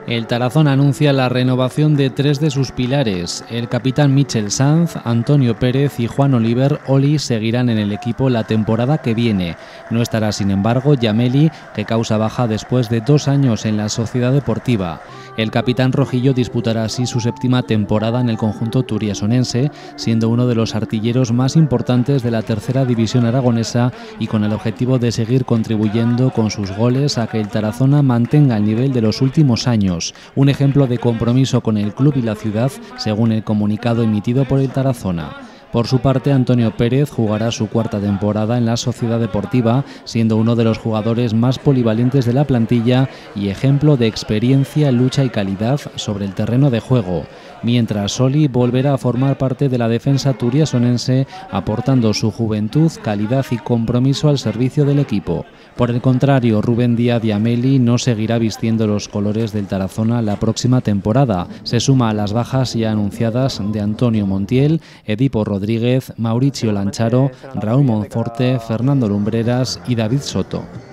El Tarazona anuncia la renovación de 3 de sus pilares. El capitán Michel Sanz, Antonio Pérez y Juan Oliver Oli seguirán en el equipo la temporada que viene. No estará, sin embargo, Yameli, que causa baja después de 2 años en la Sociedad Deportiva. El capitán rojillo disputará así su 7ª temporada en el conjunto turiasonense, siendo uno de los artilleros más importantes de la tercera división aragonesa y con el objetivo de seguir contribuyendo con sus goles a que el Tarazona mantenga el nivel de los últimos años. Un ejemplo de compromiso con el club y la ciudad, según el comunicado emitido por el Tarazona. Por su parte, Antonio Pérez jugará su 4ª temporada en la Sociedad Deportiva, siendo uno de los jugadores más polivalentes de la plantilla y ejemplo de experiencia, lucha y calidad sobre el terreno de juego. Mientras Oli volverá a formar parte de la defensa turiasonense, aportando su juventud, calidad y compromiso al servicio del equipo. Por el contrario, Rubén Díaz Yameli no seguirá vistiendo los colores del Tarazona la próxima temporada. Se suma a las bajas ya anunciadas de Antonio Montiel, Edipo Rodríguez, Mauricio Lancharo, Raúl Monforte, Fernando Lumbreras y David Soto.